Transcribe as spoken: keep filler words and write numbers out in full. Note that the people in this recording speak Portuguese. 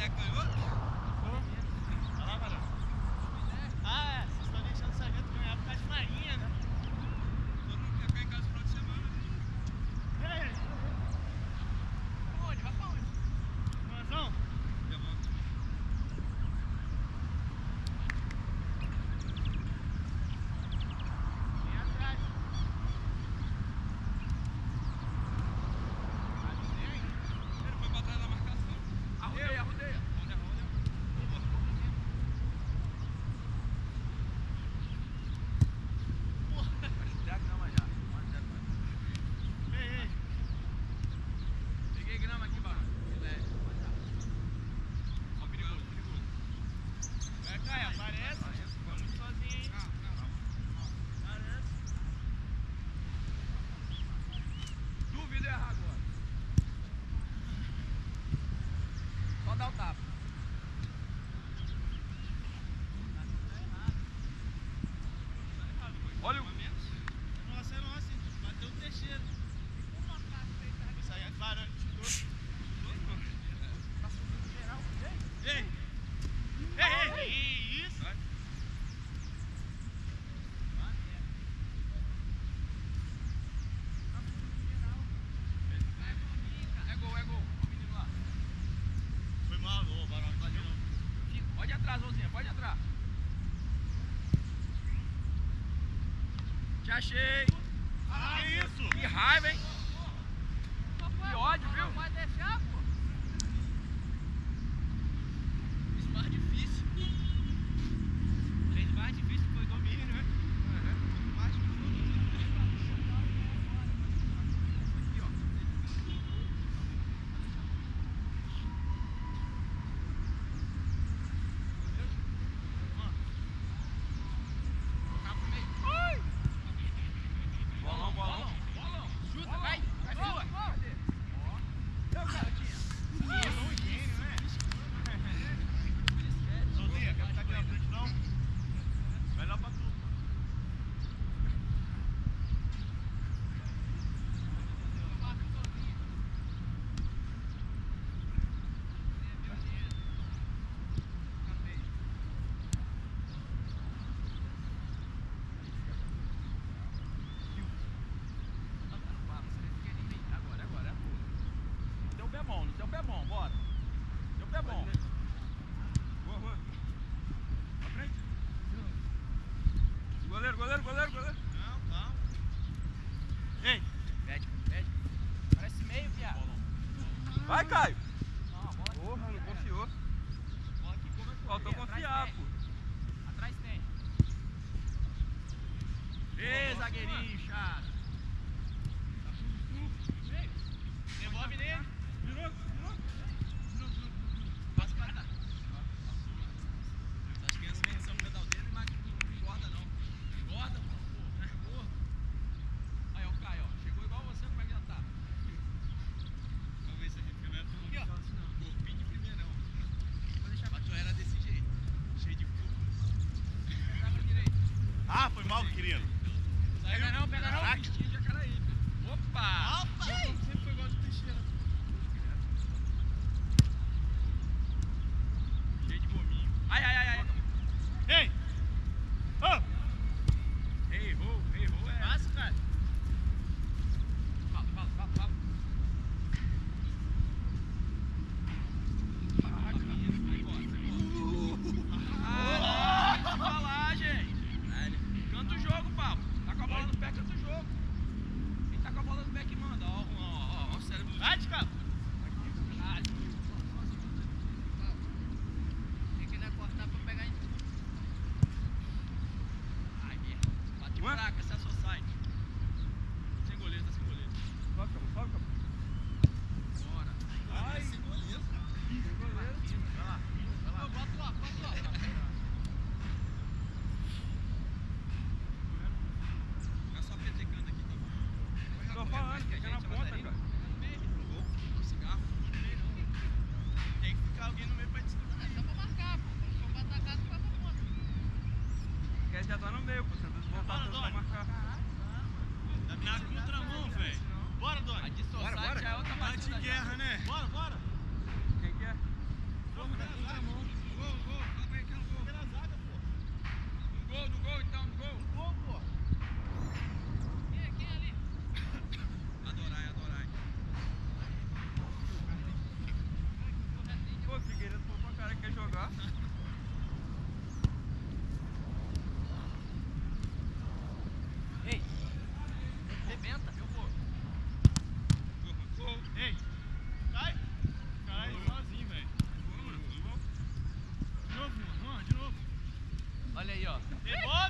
é canhoto? Olha lá, Varão. Ah, é. Vocês estão deixando o sargento ganhar por causa de marinha, né? Todo mundo quer ficar em casa no final de semana. Ei! Pra onde? Vai pra onde? Manzão? Eu vou. Vem atrás. Ele foi pra trás da marcação. Arrudeia, arrudeia. Onde é, onde é? Vai ter grama já. Ei, ei. Peguei grama aqui, Barão. Ó, perigoso, perigoso. Vai, Caio, aparece. Vamos sozinho, hein? Calma, calma. Aparece. Duvido errar agora. Só dá o tapa. Olha o... Nossa, é nossa, hein? Bateu o Teixeira. Isso aí é Varão que chutou. Ei! Ei, ei, ei, isso! Vai. É gol, é gol. Ó o menino lá. Foi mal, ô, Varão, não valeu não. Pode ir atrás, Rosinha. Pode entrar. Te achei. Ah, que isso? Que raiva, hein? Que ódio, viu? Pode deixar, pô. Isso mais difícil. Fez mais difícil, foi domínio, né? Mais difícil. Aqui, ó. Tocar pro meio. Bolão, bolão. Bolão. Chuta, vai. Vai sua. Cadê? Ó. Deu, garotinha. Isso, um gênio, né? Sozinha, quer ficar aqui na frente não? Vai lá pra tu. Agora, agora, é boa. Deu pé bom, não deu pé bom, bora. Deu pé bom. Boa, boa. Pra frente. Goleiro, goleiro, goleiro, goleiro. Não, calma. Ei! Pede, pede. Parece meio, viado. Vai, Caio. Não, a bola aqui. Porra, não confiou. Bola aqui começou. Faltou Atrás confiar, tem. pô. Atrás tem. Ê, zagueirinho, chato. Devolve nele. Virou, virou. Passa pra cá. As crianças vêm são pedal dele, mas não engorda não. Engorda, pô. Porra. Aí, ó, o Caio, ó. Chegou igual você, como é que já tá? Vamos ver se a gente não é tão Aqui, ó. assim, não. Corpinho de primeirão. Vou deixar pra Mas tu era desse jeito. Cheio de corpo. entrar pra direita. Ah, foi mal, querido. Pega não, pega não. Caraca. Pistinha de Jacaraí. Opa! Opa! Sempre foi igual de Teixeira. Cheio de gominho. Ai, ai, ai, ai. Ei! Ô! Errou, errou, é. Passa, cara. Fala, fala, fala, fala. Ah, menino, vai embora, vai embora. Ah, pode falar, gente. Canta o jogo, papo. Tá com a bola no pé, canta o jogo. Quem tá com a bola no pé que manda, ó, ó, ó, ó, o cérebro do Vai de cá. caralho. Tem que dar cortar pra pegar em tudo. Ai, merda. Bate Ué? fraca, essa é a sua side. Sem goleiro, tá sem goleiro. Sobe, Cabo, sobe, Cabo. Bora. Ai, sem goleiro. Sem goleiro. Vai lá, vai lá. Bota lá, bota lá. Fica só petecando aqui, tá bom? Tô falando, fica na ponta, cara. Cigarro. Tem que ficar alguém no meio pra distribuir. É só pra marcar, pô. Quando for pra atacar, tu vai pra ponta. Porque já tá no meio, pô. Você tem que voltar Bora, tudo pra Doni. marcar. Na contramão, velho. Bora, A Doni. de society bora. é outra Tá batida de já. guerra, né? Bora, bora. Quem que é? Vamos, né? querendo pôr pra cara que quer jogar. Ei, rebenta, eu vou. Ei, cai. Cai sozinho, velho. De novo, mano. De novo. Olha aí, ó. Rebora.